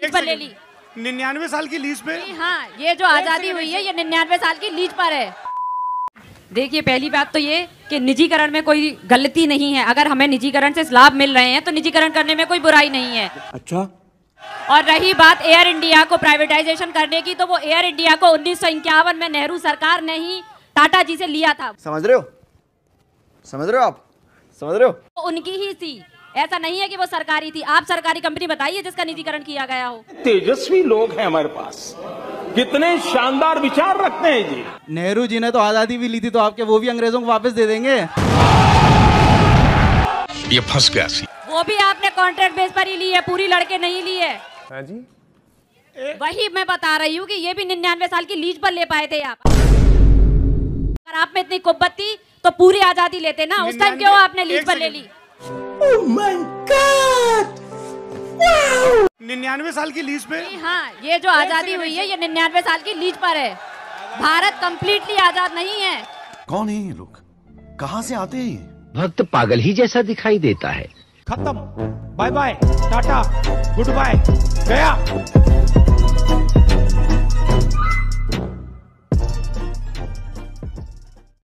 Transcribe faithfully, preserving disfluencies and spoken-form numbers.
पर ले ली निन्यानवे साल की लीज पे। हाँ, ये जो आजादी हुई है ये निन्यानवे साल की लीज पर है। देखिए, पहली बात तो ये कि निजीकरण में कोई गलती नहीं है। अगर हमें निजीकरण से लाभ मिल रहे हैं तो निजीकरण करने में कोई बुराई नहीं है। अच्छा। और रही बात एयर इंडिया को प्राइवेटाइजेशन करने की, तो वो एयर इंडिया को उन्नीस सौ इक्यावन में नेहरू सरकार ने ही टाटा जी से लिया था। समझ रहे हो समझ रहे हो आप समझ रहे हो तो उनकी ही थी, ऐसा नहीं है कि वो सरकारी थी। आप सरकारी कंपनी बताइए जिसका निजीकरण किया गया हो। तेजस्वी लोग हैं हमारे पास, कितने शानदार विचार रखते हैं जी। नेहरू जी ने तो आजादी भी ली थी, तो आपके वो भी अंग्रेजों को वापस दे देंगे। ये फंस गया सी। वो भी आपने कॉन्ट्रैक्ट बेस पर ही ली है, पूरी लड़के नहीं ली है। हाँ जी, वही मैं बता रही हूँ कि ये भी निन्यानवे साल की लीज पर ले पाए थे आप। अगर आप में इतनी कुब्बत थी तो पूरी आजादी लेते ना, उस टाइम क्यों आपने लीज पर ले ली? Oh my God! Wow! निन्यानवे साल की लीज पे। हाँ, ये जो आजादी हुई है ये निन्यानवे साल की लीज पर है। भारत कंप्लीटली आजाद नहीं है। कौन है ये लोग, कहाँ से आते हैं? भक्त पागल ही जैसा दिखाई देता है। खत्म, बाय बाय, टाटा, गुड बाय, गया।